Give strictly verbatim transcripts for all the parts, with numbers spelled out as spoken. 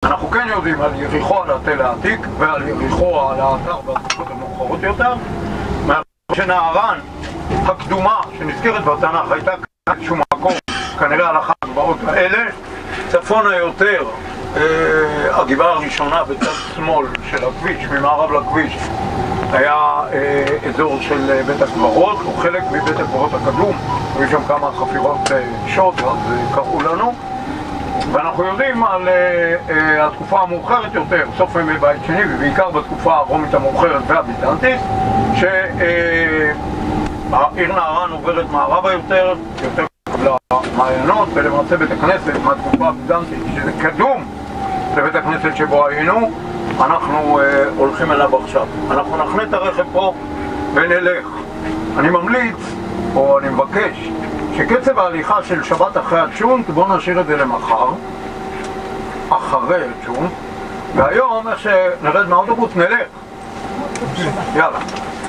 אנחנו כן יודעים על יריחו על התל העתיק ועל יריחו על האתר בתקופות המאוחרות יותר, מאחר שנהרן הקדומה שנזכרת בתנ"ך הייתה איזשהו מקום, כנראה על אחת הגבעות האלה, צפונה יותר אה, הגבעה הראשונה בצד שמאל של הכביש, ממערב לכביש, היה אה, אזור של בית הקברות, או חלק מבית הקברות הקדום, היו שם כמה חפירות אה, שוט, אז אה, קראו לנו, ואנחנו יודעים על אה, אה, התקופה המאוחרת יותר, סוף ימי בית שני, ובעיקר בתקופה הרומית המאוחרת והביזנטית, שהעיר אה, נהרן עוברת מערבה יותר, יותר למעיינות, ולמעשה בית הכנסת מהתקופה הביזנטית, שזה קדום לבית הכנסת שבו היינו, אנחנו אה, הולכים אליו עכשיו. אנחנו נחנה את הרכב פה ונלך. אני ממליץ, או אני מבקש, שקצב ההליכה של שבת אחרי הצ'ונט, בואו נשאיר את זה למחר, אחרי הצ'ונט, והיום, איך שנרד מהאוטובוס, נלך. יאללה.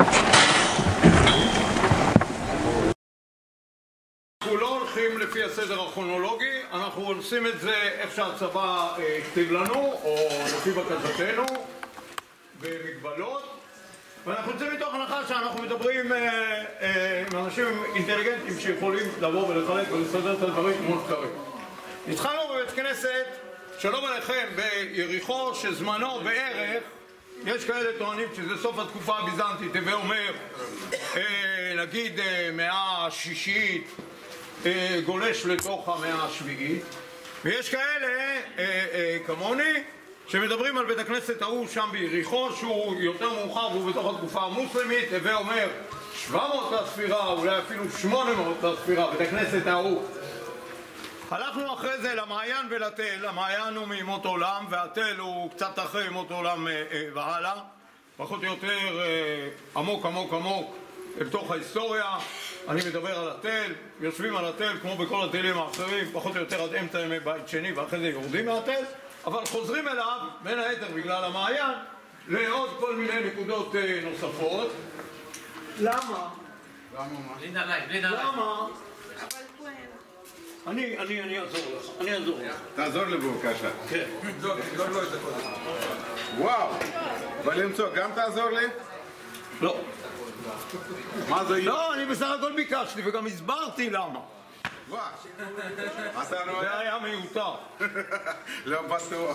אנחנו לא הולכים לפי הסדר הכרונולוגי, אנחנו עושים את זה איך שהצבא הכתיב לנו, או לפי בקשתנו, במגבלות, ואנחנו יוצאים מתוך הנחה שאנחנו מדברים אה, אה, עם אנשים אינטליגנטים שיכולים לבוא ולחלק ולסדר את הדברים כמו שצריך. התחלנו בבית כנסת, שלום עליכם, ביריחו, שזמנו בערך, יש כאלה טוענים שזה סוף התקופה הביזנטית, הווה אומר, אה, נגיד אה, מאה השישית, אה, גולש לתוך המאה השביעית, ויש כאלה, אה, אה, כמוני, שמדברים על בית הכנסת ההוא שם ביריחו, שהוא יותר מאוחר והוא בתוך התקופה המוסלמית, הווה אומר שבע מאות לספירה, אולי אפילו שמונה מאות לספירה, בית הכנסת ההוא. הלכנו אחרי זה למעיין ולתל, המעיין הוא מימות עולם, והתל הוא קצת אחרי ימות עולם אה, אה, והלאה, פחות או יותר אה, עמוק עמוק עמוק בתוך ההיסטוריה. אני מדבר על התל, יושבים על התל כמו בכל התלים האחרים, פחות או יותר עד אמצע ימי בית שני, ואחרי זה יורדים מהתל, אבל חוזרים אליו, בין היתר בגלל המעיין, לעוד כל מיני נקודות אה, נוספות. למה? למה? אני, אני, אני אעזור לך, אני אעזור לך. תעזור לי בבקשה. כן. לא, לא את זה קודם. וואו, אבל למצוא, גם תעזור לי? לא. מה זה? לא, אני בסך הכל ביקשתי וגם הסברתי למה. וואו. אתה לא... זה היה מיותר. לא בטוח.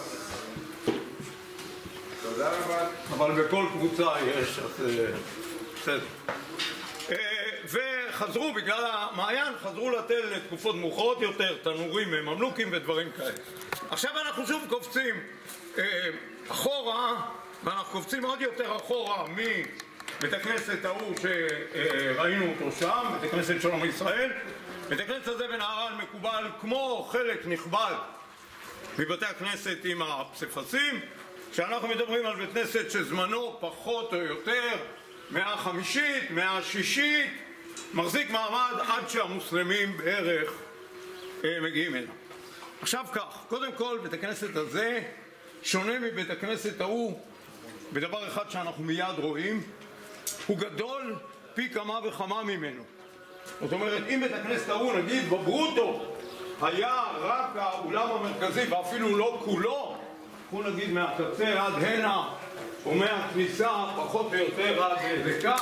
תודה רבה. אבל בכל קבוצה יש, אז בסדר. וחזרו, בגלל המעיין, חזרו לתל לתקופות מאוחרות יותר, תנורים, ממלוכים ודברים כאלה. עכשיו אנחנו שוב קופצים אחורה, ואנחנו קופצים עוד יותר אחורה מבית הכנסת ההוא שראינו אותו שם, בית הכנסת שלום ישראל. בית הכנסת הזה בנהרן מקובל כמו חלק נכבד מבתי הכנסת עם הפסיפסים, כשאנחנו מדברים על בית כנסת שזמנו פחות או יותר מאה החמישית, מאה השישית, מחזיק מעמד עד שהמוסלמים בערך אה, מגיעים אליו. עכשיו כך, קודם כל בית הכנסת הזה שונה מבית הכנסת ההוא בדבר אחד שאנחנו מיד רואים, הוא גדול פי כמה וכמה ממנו. זאת אומרת, אם בית הכנסת ההוא נגיד בברוטו היה רק האולם המרכזי ואפילו לא כולו, הוא נגיד מהקצה עד הנה או מהכניסה פחות או יותר עד לכאן,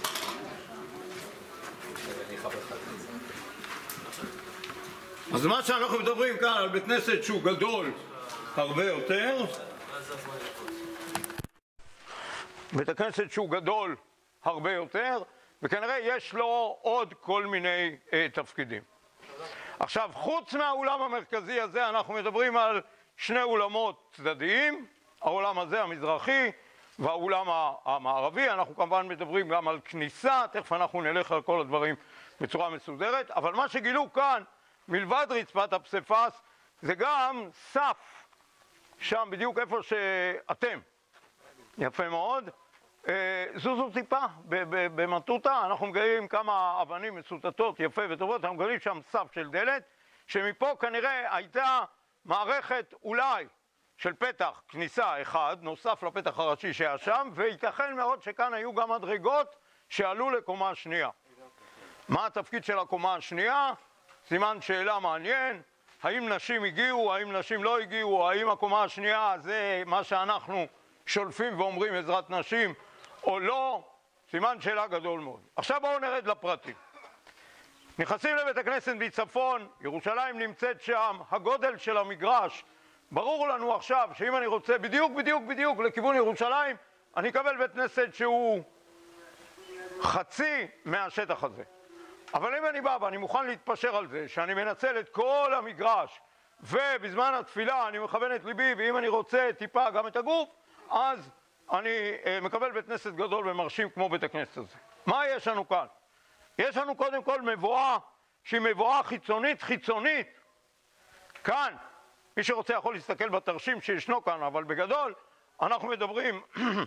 אז מה שאנחנו מדברים כאן על בית כנסת שהוא גדול הרבה יותר, בית הכנסת שהוא גדול הרבה יותר, וכנראה יש לו עוד כל מיני אה, תפקידים. עכשיו, חוץ מהאולם המרכזי הזה אנחנו מדברים על שני אולמות צדדיים, העולם הזה המזרחי והאולם המערבי. אנחנו כמובן מדברים גם על כניסה, תכף אנחנו נלך על כל הדברים בצורה מסודרת, אבל מה שגילו כאן מלבד רצפת הפסיפס זה גם סף שם בדיוק איפה שאתם, יפה מאוד. זוזו טיפה במטוטה, אנחנו מגלים כמה אבנים מסוטטות יפה וטובות, אנחנו מגלים שם סף של דלת שמפה כנראה הייתה מערכת אולי של פתח כניסה אחד נוסף לפתח הראשי שהיה שם, וייתכן מאוד שכאן היו גם מדרגות שעלו לקומה שנייה. מה התפקיד של הקומה השנייה? סימן שאלה מעניין. האם נשים הגיעו, האם נשים לא הגיעו, האם הקומה השנייה זה מה שאנחנו שולפים ואומרים עזרת נשים או לא, סימן שאלה גדול מאוד. עכשיו בואו נרד לפרטים. נכנסים לבית הכנסת בצפון, ירושלים נמצאת שם, הגודל של המגרש, ברור לנו עכשיו שאם אני רוצה בדיוק בדיוק בדיוק לכיוון ירושלים, אני אקבל בית כנסת שהוא חצי מהשטח הזה. אבל אם אני בא ואני מוכן להתפשר על זה, שאני מנצל את כל המגרש, ובזמן התפילה אני מכוון את ליבי, ואם אני רוצה טיפה גם את הגוף, אז אני אה, מקבל בית כנסת גדול ומרשים כמו בית הכנסת הזה. מה יש לנו כאן? יש לנו קודם כל מבואה, שהיא מבואה חיצונית חיצונית. כאן, מי שרוצה יכול להסתכל בתרשים שישנו כאן, אבל בגדול אנחנו מדברים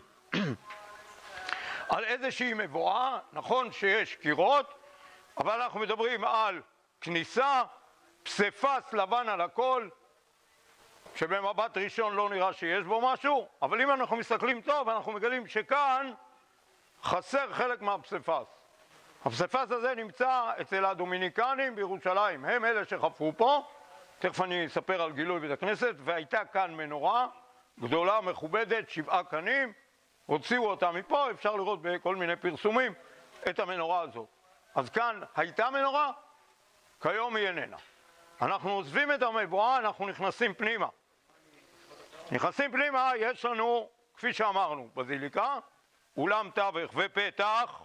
על איזושהי מבואה, נכון שיש קירות, אבל אנחנו מדברים על כניסה, פסיפס לבן על הכל, שבמבט ראשון לא נראה שיש בו משהו, אבל אם אנחנו מסתכלים טוב, אנחנו מגלים שכאן חסר חלק מהפסיפס. הפסיפס הזה נמצא אצל הדומיניקנים בירושלים, הם אלה שחפרו פה, תכף אני אספר על גילוי בית הכנסת, והייתה כאן מנורה גדולה, מכובדת, שבעה קנים, הוציאו אותה מפה, אפשר לראות בכל מיני פרסומים את המנורה הזאת. אז כאן הייתה מנורה, כיום היא איננה. אנחנו עוזבים את המבואה, אנחנו נכנסים פנימה. נכנסים פנימה, יש לנו, כפי שאמרנו, בזיליקה, אולם תווך ופתח,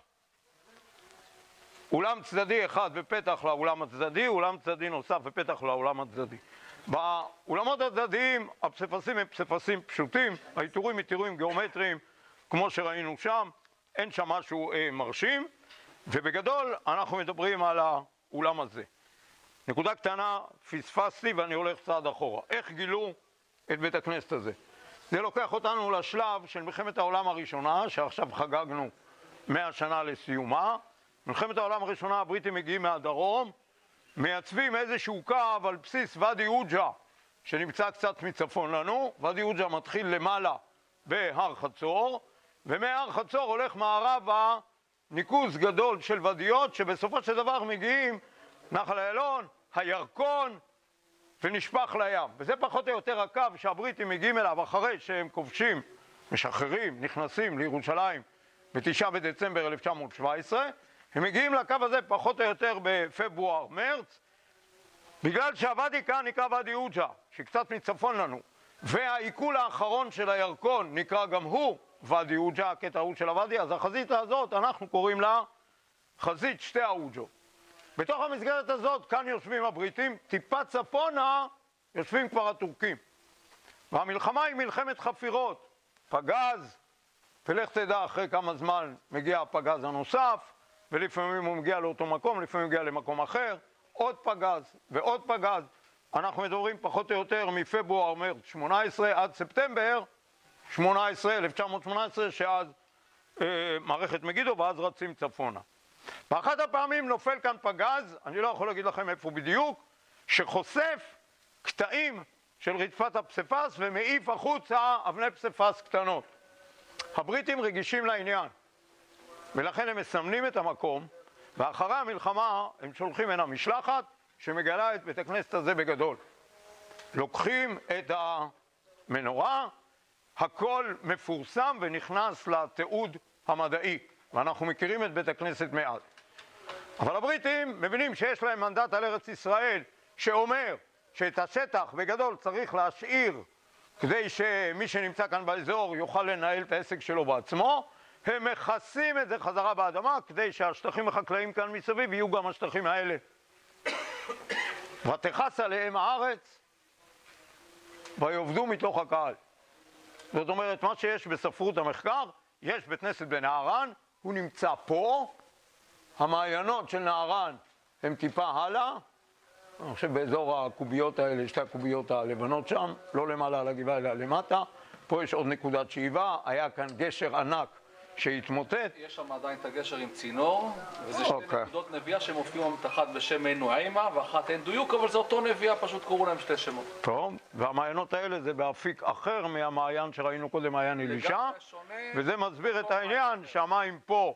אולם צדדי אחד ופתח לאולם הצדדי, אולם צדדי נוסף ופתח לאולם הצדדי. באולמות הצדדיים הפסיפסים הם פסיפסים פשוטים, האיתורים איתורים גיאומטריים, כמו שראינו שם, אין שם משהו אה, מרשים, ובגדול אנחנו מדברים על האולם הזה. נקודה קטנה, פספסתי ואני הולך צעד אחורה. איך גילו את בית הכנסת הזה? זה לוקח אותנו לשלב של מלחמת העולם הראשונה, שעכשיו חגגנו מאה שנה לסיומה. מלחמת העולם הראשונה הבריטים מגיעים מהדרום, מייצבים איזשהו קו על בסיס ואדי עוג'ה, שנמצא קצת מצפון לנו. ואדי עוג'ה מתחיל למעלה בהר חצור, ומהר חצור הולך מערבה ניקוז גדול של ודיות, שבסופו של דבר מגיעים נחל איילון, הירקון, ונשפך לים. וזה פחות או יותר הקו שהבריטים מגיעים אליו אחרי שהם כובשים, משחררים, נכנסים לירושלים בתשעה בדצמבר אלף תשע מאות שבע עשרה. הם מגיעים לקו הזה פחות או יותר בפברואר, מרץ, בגלל שהוואדי כאן נקרא ואדי עוג'ה, שקצת מצפון לנו, והעיכול האחרון של הירקון נקרא גם הוא ואדי עוג'ה, הקטע ההוא של הוואדי. אז החזית הזאת אנחנו קוראים לה חזית שתי העוג'ות. בתוך המסגרת הזאת כאן יושבים הבריטים, טיפה צפונה יושבים כבר הטורקים. והמלחמה היא מלחמת חפירות, פגז, ולך תדע אחרי כמה זמן מגיע הפגז הנוסף, ולפעמים הוא מגיע לאותו מקום, לפעמים הוא מגיע למקום אחר, עוד פגז ועוד פגז. אנחנו מדברים פחות או יותר מפברואר מרץ שמונה עשרה עד ספטמבר שמונה עשרה, אלף תשע מאות שמונה עשרה, שאז אה, מערכת מגידו, ואז רצים צפונה. באחת הפעמים נופל כאן פגז, אני לא יכול להגיד לכם איפה בדיוק, שחושף קטעים של רצפת הפסיפס ומעיף החוצה אבני פסיפס קטנות. הבריטים רגישים לעניין, ולכן הם מסמנים את המקום, ואחרי המלחמה הם שולחים הנה משלחת שמגלה את בית הכנסת הזה בגדול. לוקחים את המנורה, הכל מפורסם ונכנס לתיעוד המדעי, ואנחנו מכירים את בית הכנסת מאז. אבל הבריטים מבינים שיש להם מנדט על ארץ ישראל שאומר שאת השטח בגדול צריך להשאיר כדי שמי שנמצא כאן באזור יוכל לנהל את העסק שלו בעצמו. הם מכסים את זה חזרה באדמה כדי שהשטחים החקלאיים כאן מסביב יהיו גם השטחים האלה. ותכס עליהם הארץ ויעבדו מתוך הקהל. זאת אומרת, מה שיש בספרות המחקר, יש בית כנסת בנהרן, הוא נמצא פה, המעיינות של נהרן הם טיפה הלאה, אני חושב באזור הקוביות האלה, שתי הקוביות הלבנות שם, לא למעלה על הגבעה אלא למטה. פה יש עוד נקודת שאיבה, היה כאן גשר ענק שהתמוטט. יש שם עדיין את הגשר עם צינור, וזה שתי okay. נקודות נביאה שמופיעים אחת בשם עין נועימה ואחת אין דיוק, אבל זה אותו נביאה, פשוט קראו להם שתי שמות. טוב, והמעיינות האלה זה באפיק אחר מהמעיין שראינו קודם, מעיין אלישע, וזה מסביר את העניין שהמים פה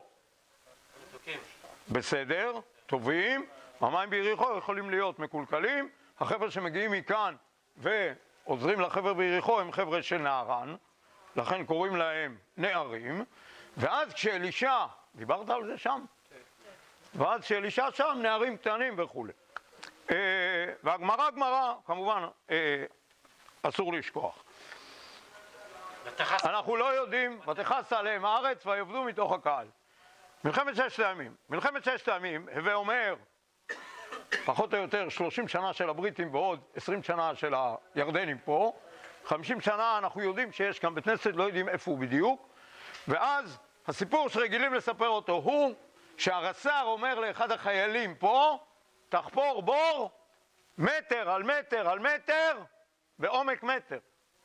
בסדר, טובים, המים ביריחו יכולים להיות מקולקלים, החבר'ה שמגיעים מכאן ועוזרים לחבר'ה ביריחו הם חבר'ה של נערן, לכן קוראים להם נערים, ואז כשאלישע, דיברת על זה שם? ואז כשאלישע שם, נערים קטנים וכו'. והגמרא גמרא, כמובן, אסור לשכוח. אנחנו לא יודעים, ותכס עליהם הארץ ויעבדו מתוך הקהל. מלחמת ששת הימים. מלחמת ששת הימים, הווה אומר, פחות או יותר שלושים שנה של הבריטים ועוד עשרים שנה של הירדנים פה, חמישים שנה אנחנו יודעים שיש כאן בית כנסת, לא יודעים איפה הוא בדיוק, ואז הסיפור שרגילים לספר אותו הוא שהרס"ר אומר לאחד החיילים פה, תחפור בור מטר על מטר על מטר בעומק מטר.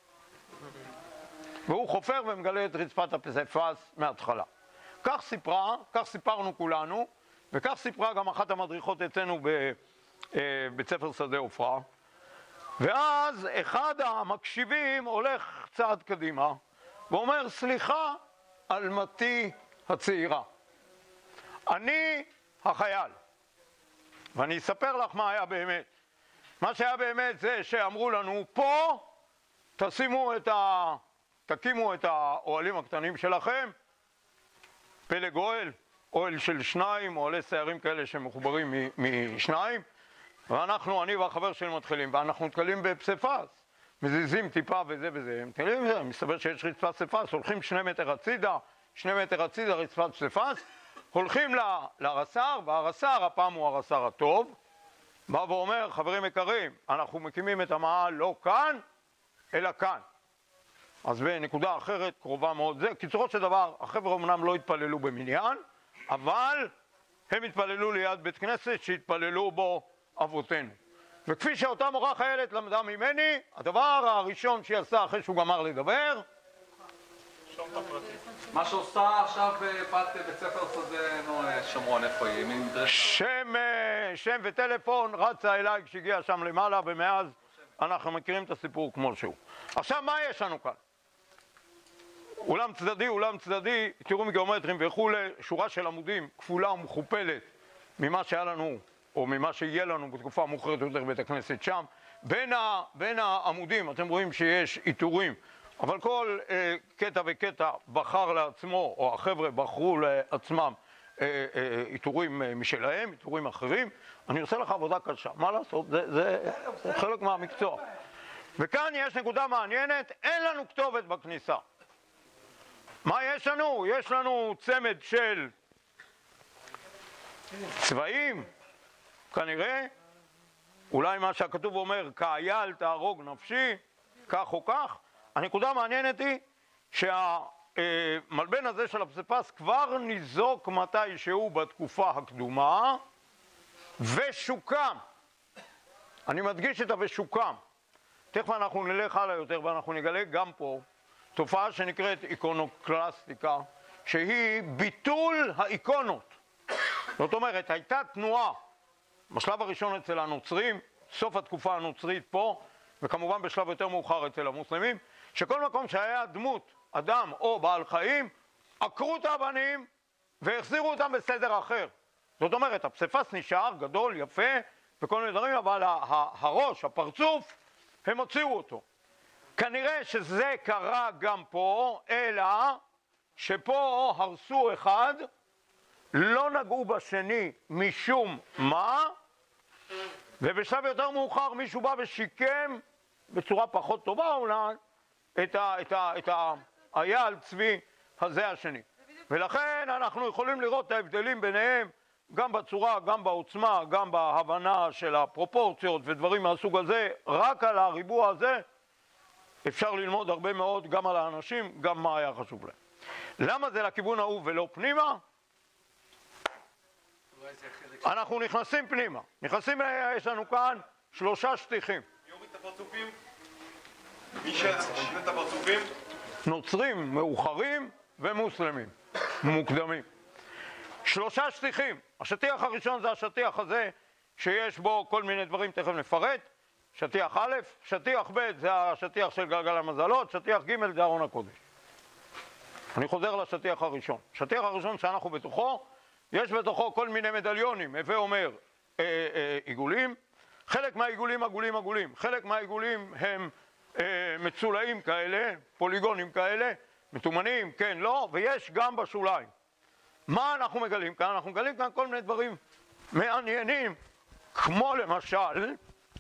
והוא חופר ומגלה את רצפת הפסיפס מההתחלה. כך סיפרה, כך סיפרנו כולנו, וכך סיפרה גם אחת המדריכות אצלנו בבית ספר שדה עופרה. ואז אחד המקשיבים הולך צעד קדימה ואומר, סליחה אלמתי הצעירה, אני החייל. ואני אספר לך מה היה באמת. מה שהיה באמת זה שאמרו לנו, פה תשימו את ה... תקימו את האוהלים הקטנים שלכם, פלג אוהל, אוהל של שניים, אוהלי סיירים כאלה שמחוברים משניים, ואנחנו, אני והחבר שלי מתחילים, ואנחנו מתקלים בפסיפס, מזיזים טיפה וזה וזה, מתקלים וזה, מסתבר שיש רצפת פסיפס, הולכים שני מטר הצידה, שני מטר הצידה רצפת פסיפס, הולכים ל- לרס"ר, והרס"ר, הפעם הוא הרס"ר הטוב, בא ואומר, חברים יקרים, אנחנו מקימים את המאהל לא כאן, אלא כאן. אז בנקודה אחרת, קרובה מאוד זה, קיצורו של דבר, החבר'ה אמנם לא התפללו במניין, אבל הם התפללו ליד בית כנסת שהתפללו בו אבותינו. וכפי שאותה מורה חיילת למדה ממני, הדבר הראשון שהיא עשה אחרי שהוא גמר לדבר, מה שעושה עכשיו בת בית ספר שדה שומרון, איפה היא? שם, שם וטלפון, רצה אליי כשהגיע שם למעלה, ומאז אנחנו מכירים את הסיפור כמו שהוא. עכשיו, מה יש לנו כאן? אולם צדדי, אולם צדדי, תיאורים גיאומטריים וכו', שורה של עמודים כפולה ומכופלת ממה שהיה לנו, או ממה שיהיה לנו בתקופה המאוחרת יותר בית הכנסת שם. בין, ה, בין העמודים אתם רואים שיש איתורים, אבל כל אה, קטע וקטע בחר לעצמו, או החבר'ה בחרו לעצמם אה, אה, איתורים אה, משלהם, איתורים אחרים. אני עושה לך עבודה קשה, מה לעשות? זה, זה, זה חלק מהמקצוע. וכאן יש נקודה מעניינת, אין לנו כתובת בכניסה. מה יש לנו? יש לנו צמד של צבעים, כנראה, אולי מה שהכתוב אומר, כאייל תהרוג נפשי, כך או כך. הנקודה המעניינת היא שהמלבן הזה של הפסיפס כבר ניזוק מתישהו בתקופה הקדומה, ושוקם. אני מדגיש את ה"ושוקם". תכף אנחנו נלך הלאה יותר ואנחנו נגלה גם פה תופעה שנקראת איקונוקלסטיקה, שהיא ביטול האיקונות. זאת אומרת, הייתה תנועה בשלב הראשון אצל הנוצרים, סוף התקופה הנוצרית פה, וכמובן בשלב יותר מאוחר אצל המוסלמים, שכל מקום שהיה דמות, אדם או בעל חיים, עקרו את האבנים והחזירו אותם בסדר אחר. זאת אומרת, הפסיפס נשאר גדול, יפה, וכל מיני דברים, אבל הראש, הפרצוף, הם הוציאו אותו. כנראה שזה קרה גם פה, אלא שפה הרסו אחד, לא נגעו בשני משום מה, ובשלב יותר מאוחר מישהו בא ושיקם בצורה פחות טובה אולי את ה, את ה, את האייל צבי הזה השני. ולכן אנחנו יכולים לראות את ההבדלים ביניהם גם בצורה, גם בעוצמה, גם בהבנה של הפרופורציות ודברים מהסוג הזה. רק על הריבוע הזה אפשר ללמוד הרבה מאוד גם על האנשים, גם מה היה חשוב להם. למה זה לכיוון ההוא ולא פנימה? אנחנו נכנסים פנימה. נכנסים, יש לנו כאן שלושה שטיחים. יוריד את הפרצופים? מי ששנה את הפרצופים? נוצרים מאוחרים ומוסלמים מוקדמים. שלושה שטיחים. השטיח הראשון זה השטיח הזה שיש בו כל מיני דברים, תכף נפרט. שטיח א', שטיח ב' זה השטיח של גלגל המזלות, שטיח ג' זה ארון הקודש. אני חוזר לשטיח הראשון. שטיח הראשון שאנחנו בתוכו, יש בתוכו כל מיני מדליונים, הווה אומר אה, אה, עיגולים, חלק מהעיגולים עגולים עגולים, חלק מהעיגולים הם אה, מצולעים כאלה, פוליגונים כאלה, מתומנים, כן, לא, ויש גם בשוליים. מה אנחנו מגלים כאן? אנחנו מגלים כאן כל מיני דברים מעניינים, כמו למשל,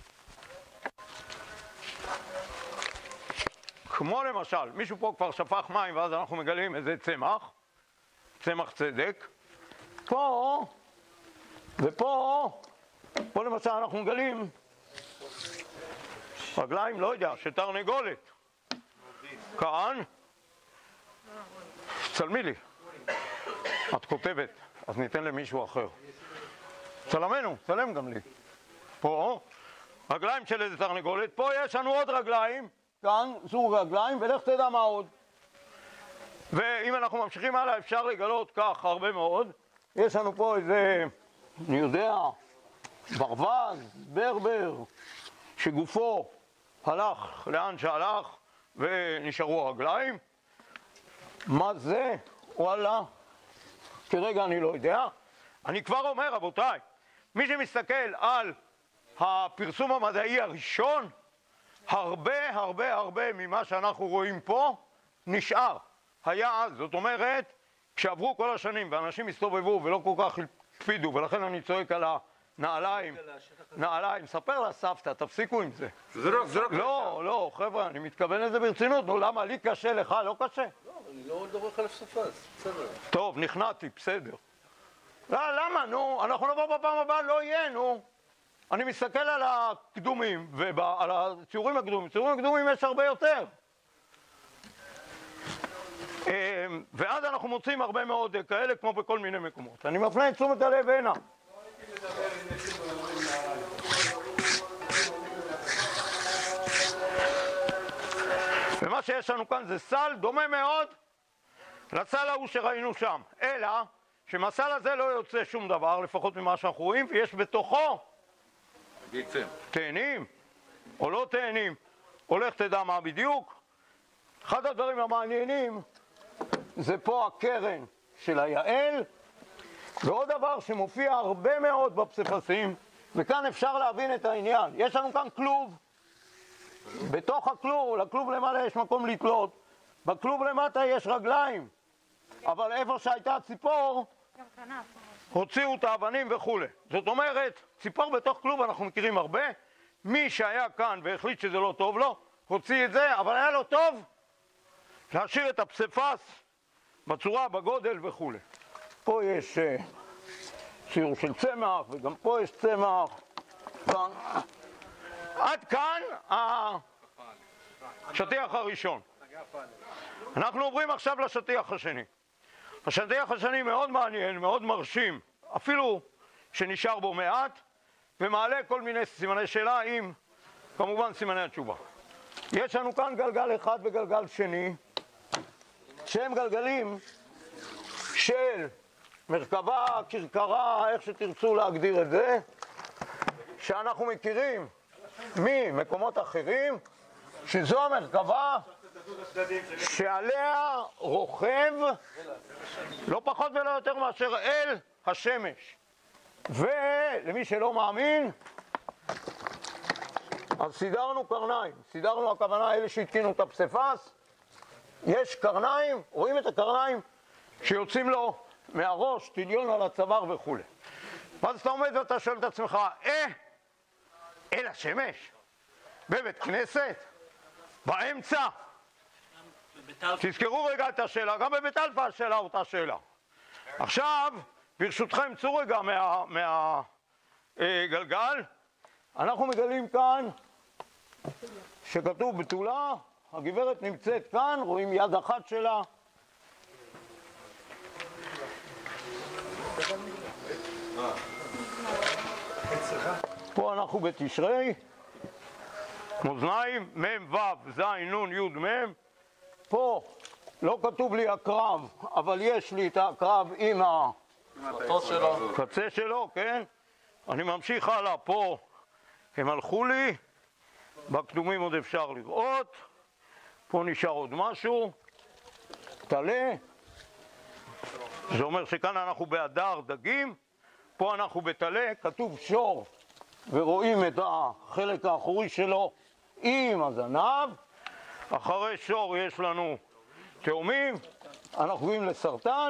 כמו למשל, מישהו פה כבר שפך מים ואז אנחנו מגלים איזה צמח, צמח צדק, פה ופה, פה למשל אנחנו מגלים רגליים, לא יודע, שתרנגולת. כאן, צלמי לי, את כותבת, אז ניתן למישהו אחר. צלמנו, צלם גם לי. פה, רגליים של איזה תרנגולת, פה יש לנו עוד רגליים, כאן זוג רגליים, ולך תדע מה עוד. ואם אנחנו ממשיכים הלאה, אפשר לגלות כך הרבה מאוד. יש לנו פה איזה, אני יודע, ברווז, ברבר, שגופו הלך לאן שהלך ונשארו הרגליים. מה זה? וואלה, כרגע אני לא יודע. אני כבר אומר, רבותיי, מי שמסתכל על הפרסום המדעי הראשון, הרבה הרבה הרבה ממה שאנחנו רואים פה נשאר. היה אז, זאת אומרת, כשעברו כל השנים ואנשים הסתובבו ולא כל כך הקפידו, ולכן אני צועק על הנעליים, נעליים, ספר לסבתא, תפסיקו עם זה. זרוק, זרוק. לא, לא, חבר'ה, אני מתכוון לזה ברצינות, נו, למה לי קשה, לך לא קשה? לא, אני לא דורך על שפס, בסדר. טוב, נכנעתי, בסדר. לא, למה, נו, אנחנו נבוא בפעם הבאה, לא יהיה, נו. אני מסתכל על הקדומים ועל הציורים הקדומים, ציורים הקדומים יש הרבה יותר. ואז אנחנו מוצאים הרבה מאוד כאלה כמו בכל מיני מקומות. אני מפנה את תשומת הלב הנה. ומה שיש לנו כאן זה סל דומה מאוד לסל ההוא שראינו שם, אלא שמהסל הזה לא יוצא שום דבר, לפחות ממה שאנחנו רואים, ויש בתוכו תאנים או לא תאנים, הולך תדע מה בדיוק. אחד הדברים המעניינים זה פה הקרן של היעל, ועוד דבר שמופיע הרבה מאוד בפסיפסים, וכאן אפשר להבין את העניין. יש לנו כאן כלוב, בתוך הכלוב, לכלוב למעלה יש מקום לתלות, בכלוב למטה יש רגליים, אבל איפה שהייתה ציפור הוציאו את האבנים וכו'. זאת אומרת, ציפור בתוך כלוב אנחנו מכירים הרבה, מי שהיה כאן והחליט שזה לא טוב לו, הוציא את זה, אבל היה לו טוב להשאיר את הפסיפס בצורה, בגודל וכו'. פה יש uh, ציור של צמח, וגם פה יש צמח. כאן. עד כאן השטיח הראשון. אנחנו עוברים עכשיו לשטיח השני. השטיח השני מאוד מעניין, מאוד מרשים, אפילו שנשאר בו מעט, ומעלה כל מיני סימני שאלה עם, כמובן, סימני התשובה. יש לנו כאן גלגל אחד וגלגל שני, שהם גלגלים של מרכבה, כרכרה, איך שתרצו להגדיר את זה, שאנחנו מכירים ממקומות אחרים, שזו המרכבה שעליה רוכב לא פחות ולא יותר מאשר אל השמש. ולמי שלא מאמין, אז סידרנו קרניים, סידרנו הכוונה אלה שהתקינו את הפסיפס, יש קרניים, רואים את הקרניים שיוצאים לו מהראש, טיליון על הצוואר וכו'. ואז אתה עומד ואתה שואל את עצמך, אה, אל השמש? בבית כנסת? באמצע? תזכרו רגע את השאלה, גם בבית אלפא השאלה אותה שאלה. עכשיו, ברשותכם, צאו רגע מהגלגל, אנחנו מגלים כאן שכתוב בתולה, הגברת נמצאת כאן, רואים יד אחת שלה. פה אנחנו בתשרי, מאזניים, מ' ו' ז' נ' י' מ'. פה לא כתוב לי הקרב, אבל יש לי את הקרב עם הקצה שלו, כן? אני ממשיך הלאה, פה הם הלכו לי, בקדומים עוד אפשר לראות, פה נשאר עוד משהו, תלה, זה אומר שכאן אנחנו באדר דגים, פה אנחנו בתלה, כתוב שור ורואים את החלק האחורי שלו עם הזנב. אחרי שור יש לנו תאומים, אנחנו רואים לסרטן.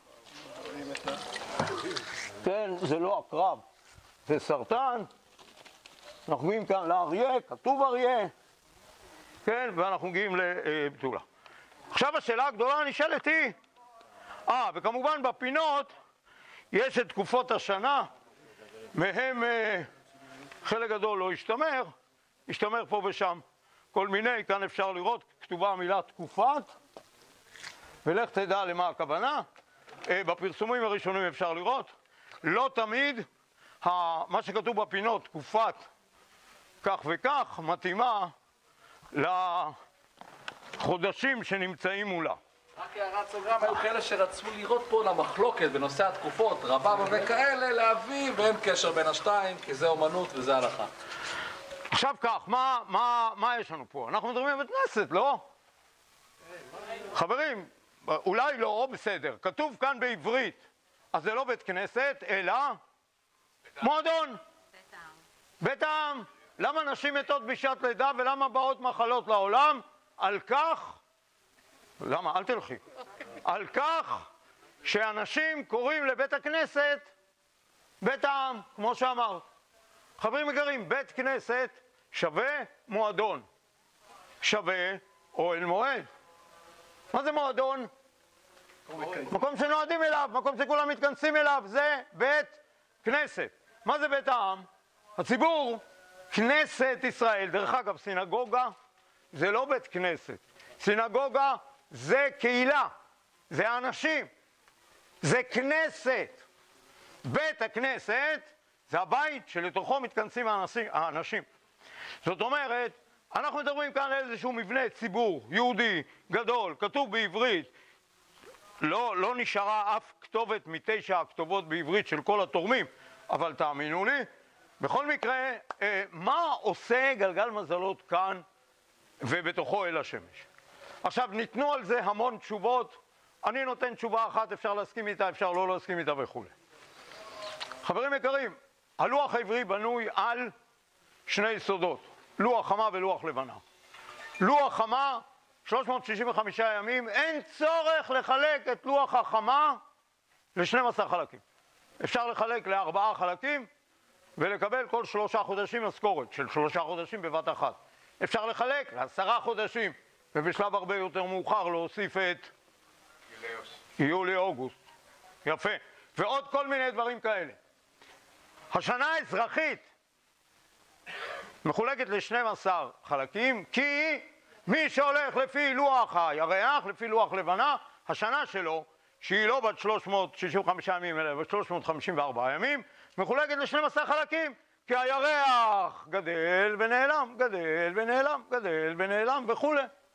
כן, זה לא עקרב, זה סרטן. אנחנו מגיעים כאן לאריה, כתוב אריה, כן, ואנחנו מגיעים לבתולה. עכשיו השאלה הגדולה נשאלת היא, אה, וכמובן בפינות יש את תקופות השנה, מהם אה, חלק גדול לא השתמר, השתמר פה ושם כל מיני, כאן אפשר לראות, כתובה המילה תקופת, ולך תדע למה הכוונה. אה, בפרסומים הראשונים אפשר לראות, לא תמיד ה, מה שכתוב בפינות, תקופת כך וכך, מתאימה לחודשים שנמצאים מולה. רק הערת סוגריים, היו כאלה שרצו לראות פה למחלוקת בנושא התקופות, רבבה וכאלה, להביא, ואין קשר בין השתיים, כי זה אומנות וזה הלכה. עכשיו כך, מה, מה, מה יש לנו פה? אנחנו מדברים בבית כנסת, לא? חברים, אולי לא, בסדר, כתוב כאן בעברית, אז זה לא בית כנסת, אלא מועדון. בית העם. למה נשים מתות בשעת לידה ולמה באות מחלות לעולם? על כך, למה? אל תלכי. על כך שאנשים קוראים לבית הכנסת בית העם, כמו שאמרת. חברים יקרים, בית כנסת שווה מועדון, שווה אוהל מועד. מה זה מועדון? מקום שנועדים אליו, מקום שכולם מתכנסים אליו, זה בית כנסת. מה זה בית העם? הציבור, כנסת ישראל. דרך אגב, סינגוגה זה לא בית כנסת. סינגוגה זה קהילה, זה אנשים, זה כנסת. בית הכנסת זה הבית שלתוכו מתכנסים האנשים. האנשים. זאת אומרת, אנחנו מדברים כאן על איזשהו מבנה ציבור יהודי גדול, כתוב בעברית, לא, לא נשארה אף כתובת מתשע הכתובות בעברית של כל התורמים, אבל תאמינו לי, בכל מקרה, מה עושה גלגל מזלות כאן ובתוכו אל השמש? עכשיו, ניתנו על זה המון תשובות, אני נותן תשובה אחת, אפשר להסכים איתה, אפשר לא להסכים איתה וכו'. חברים יקרים, הלוח העברי בנוי על שני יסודות, לוח חמה ולוח לבנה. לוח חמה, שלוש מאות שישים וחמישה ימים, אין צורך לחלק את לוח החמה ל-שנים עשר חלקים. אפשר לחלק לארבעה חלקים ולקבל כל שלושה חודשים משכורת של שלושה חודשים בבת אחת. אפשר לחלק לעשרה חודשים, ובשלב הרבה יותר מאוחר להוסיף את יולי-אוגוסט. יפה. ועוד כל מיני דברים כאלה. השנה האזרחית מחולקת ל-שנים עשר חלקים, כי מי שהולך לפי לוח הירח, לפי לוח לבנה, השנה שלו, שהיא לא בת שלוש מאות שישים וחמישה ימים, אלא בת שלוש מאות חמישים וארבעה ימים, מחולקת ל-שנים עשר חלקים, כי הירח גדל ונעלם, גדל ונעלם, גדל ונעלם וכו'.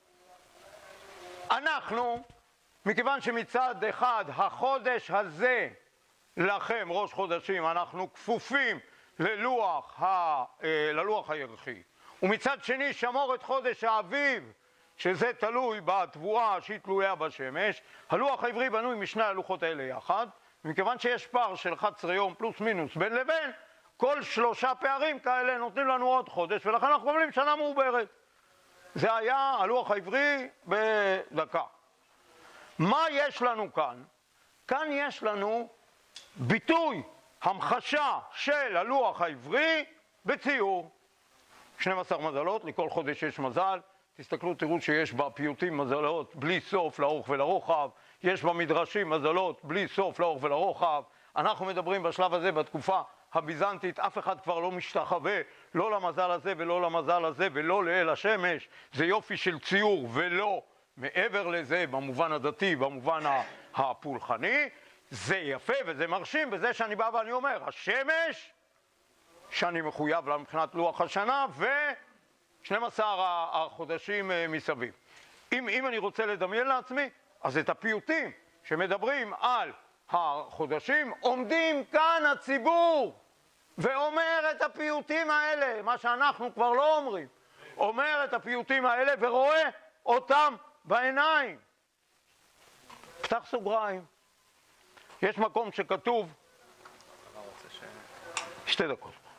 אנחנו, מכיוון שמצד אחד החודש הזה, לכם ראש חודשים, אנחנו כפופים ללוח, ה, ללוח הירחי, ומצד שני שמור את חודש האביב, שזה תלוי בתבואה שהיא תלויה בשמש. הלוח העברי בנוי משני הלוחות האלה יחד, ומכיוון שיש פער של אחד עשר יום פלוס מינוס בין לבין, כל שלושה פערים כאלה נותנים לנו עוד חודש, ולכן אנחנו קובלים שנה מעוברת. זה היה הלוח העברי בדקה. מה יש לנו כאן? כאן יש לנו ביטוי, המחשה של הלוח העברי בציור. שנים עשר מזלות, לכל חודש יש מזל. תסתכלו, תראו שיש בפיוטים מזלות בלי סוף לאורך ולרוחב. יש במדרשים מזלות בלי סוף לאורך ולרוחב. אנחנו מדברים בשלב הזה, בתקופה הביזנטית, אף אחד כבר לא משתחווה, לא למזל הזה ולא למזל הזה ולא לאל השמש. זה יופי של ציור ולא מעבר לזה, במובן הדתי, במובן הפולחני. זה יפה וזה מרשים, וזה שאני בא ואני אומר, השמש, שאני מחויב לה מבחינת לוח השנה, ו-שנים עשר החודשים מסביב. אם, אם אני רוצה לדמיין לעצמי, אז את הפיוטים שמדברים על החודשים, עומדים כאן הציבור, ואומר את הפיוטים האלה, מה שאנחנו כבר לא אומרים, אומר את הפיוטים האלה ורואה אותם בעיניים. פתח סוגריים. יש מקום שכתוב, שתי דקות,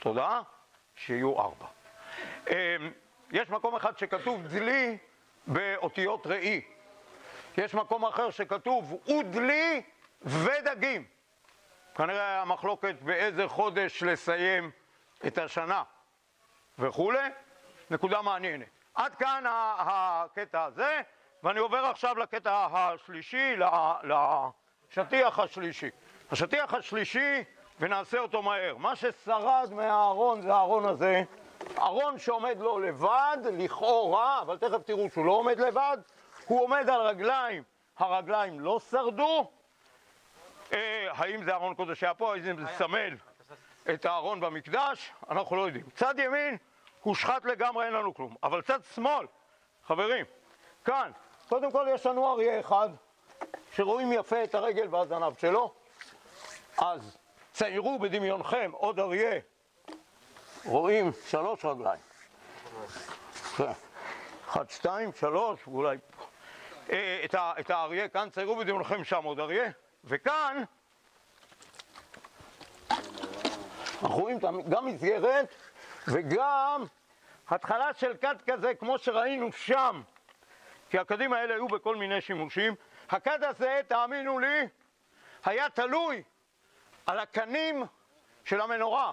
תודה, שיהיו ארבע. יש מקום אחד שכתוב דלי באותיות ראי. יש מקום אחר שכתוב ודלי ודגים. כנראה המחלוקת באיזה חודש לסיים את השנה וכולי. נקודה מעניינת. עד כאן הקטע הזה, ואני עובר עכשיו לקטע השלישי, לשטיח השלישי. השטיח השלישי, ונעשה אותו מהר. מה ששרד מהארון זה הארון הזה. ארון שעומד לו לבד, לכאורה, אבל תכף תראו שהוא לא עומד לבד. הוא עומד על רגליים, הרגליים לא שרדו. אה, האם זה ארון קודש שהיה פה, האם זה מסמל את הארון במקדש? אנחנו לא יודעים. צד ימין הושחת לגמרי, אין לנו כלום. אבל צד שמאל, חברים, כאן, קודם כל יש לנו אריה אחד, שרואים יפה את הרגל והזנב שלו. אז ציירו בדמיונכם עוד אריה. רואים שלוש רגליים. אחת, שתיים, שלוש, ואולי... את, ה, את האריה כאן, ציירו בדמיונכם שם עוד אריה. וכאן, אנחנו רואים גם מסגרת וגם התחלה של כד כזה, כמו שראינו שם. כי הכדים האלה היו בכל מיני שימושים. הכד הזה, תאמינו לי, היה תלוי על הקנים של המנורה.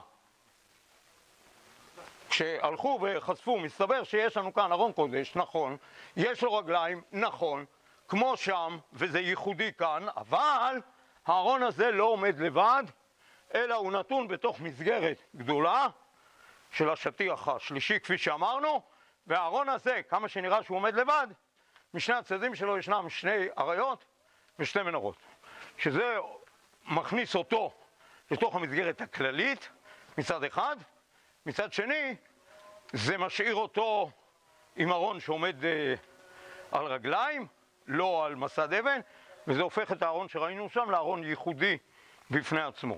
כשהלכו וחשפו, מסתבר שיש לנו כאן ארון קודש, נכון, יש לו רגליים, נכון, כמו שם, וזה ייחודי כאן, אבל הארון הזה לא עומד לבד, אלא הוא נתון בתוך מסגרת גדולה של השטיח השלישי, כפי שאמרנו, והארון הזה, כמה שנראה שהוא עומד לבד, משני הצדדים שלו ישנם שני אריות ושתי מנורות, שזה מכניס אותו לתוך המסגרת הכללית מצד אחד, מצד שני זה משאיר אותו עם ארון שעומד אה, על רגליים, לא על מסד אבן, וזה הופך את הארון שראינו שם לארון ייחודי בפני עצמו.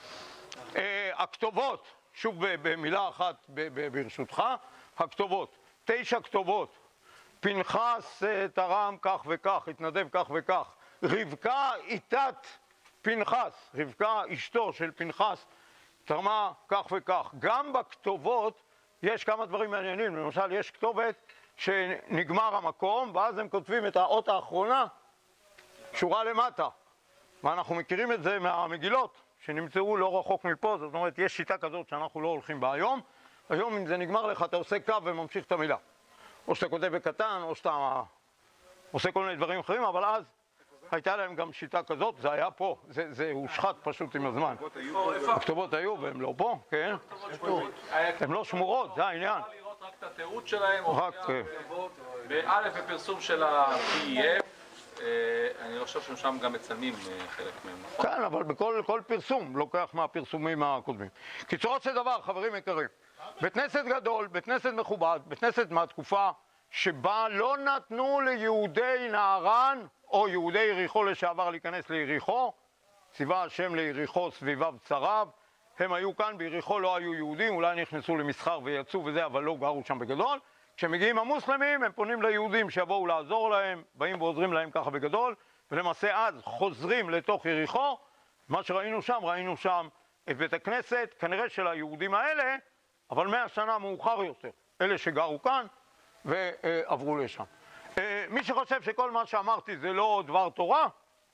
אה, הכתובות, שוב במילה אחת ברשותך, הכתובות, תשע כתובות, פנחס תרם כך וכך, התנדב כך וכך, רבקה איתת פנחס, רבקה אשתו של פנחס, תרמה כך וכך. גם בכתובות יש כמה דברים מעניינים, למשל יש כתובת שנגמר המקום ואז הם כותבים את האות האחרונה שורה למטה, ואנחנו מכירים את זה מהמגילות שנמצאו לא רחוק מפה. זאת אומרת, יש שיטה כזאת שאנחנו לא הולכים בה היום. היום אם זה נגמר לך אתה עושה קו וממשיך את המילה, או שאתה כותב בקטן או שאתה עושה כל מיני דברים אחרים, אבל אז הייתה להם גם שיטה כזאת, זה היה פה, זה, זה הושחת פשוט עם הזמן. הכתובות היו והם לא פה, כן? הם לא שמורות, זה העניין. אפשר לראות רק את התיעוד שלהם, או כן. באלף בפרסום של ה-פי אי אף, אני חושב שהם שם גם מצלמים חלק מהם, נכון? כן, אבל בכל כל פרסום, לוקח מהפרסומים הקודמים. קיצורות של דבר, חברים יקרים, בית כנסת גדול, בית כנסת מכובד, בית כנסת מהתקופה שבה לא נתנו ליהודי נהרן או יהודי יריחו לשעבר להיכנס ליריחו, ציווה השם ליריחו סביביו צריו, הם היו כאן, ביריחו לא היו יהודים, אולי נכנסו למסחר ויצאו וזה, אבל לא גרו שם בגדול. כשמגיעים המוסלמים הם פונים ליהודים שיבואו לעזור להם, באים ועוזרים להם ככה בגדול, ולמעשה אז חוזרים לתוך יריחו. מה שראינו שם, ראינו שם את בית הכנסת, כנראה של היהודים האלה, אבל מאה שנה מאוחר יותר, אלה שגרו כאן ועברו לשם. מי שחושב שכל מה שאמרתי זה לא דבר תורה,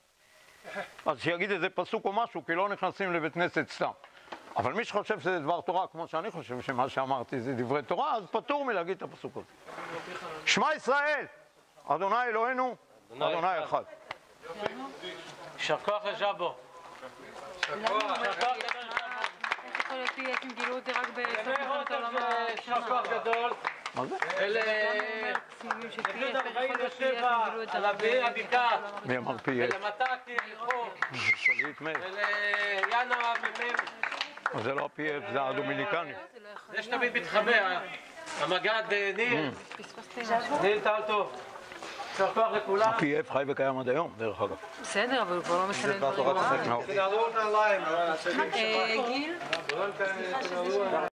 אז שיגיד איזה פסוק או משהו, כי לא נכנסים לבית כנסת סתם. אבל מי שחושב שזה דבר תורה, כמו שאני חושב שמה שאמרתי זה דברי תורה, אז פטור מלהגיד את הפסוק הזה. שמע ישראל, אדוני אלוהינו, אדוני אחד. יישר כוח לז'אבו. יישר כוח גדול. איך יכול להיות פי איך הם גילו את זה רק בסוף מלחמת העולם הראשונה? יישר כוח גדול. מה זה? אלה... גדוד ארבעים ושבע על אביי הבקעה. מי אמר פי אף? ולמתק יריחו. זה שליט מי. וליאנה הממם. אז זה לא פי אף, זה הדומיניקני. זה שתמיד מתחבא, המגד ניר. ניר טל טוב. יישר כוח לכולם. פי אף חי וקיים עד היום, דרך אגב. בסדר, אבל הוא כבר לא מסלם דברים. תנעלו אותה ליים. גיל?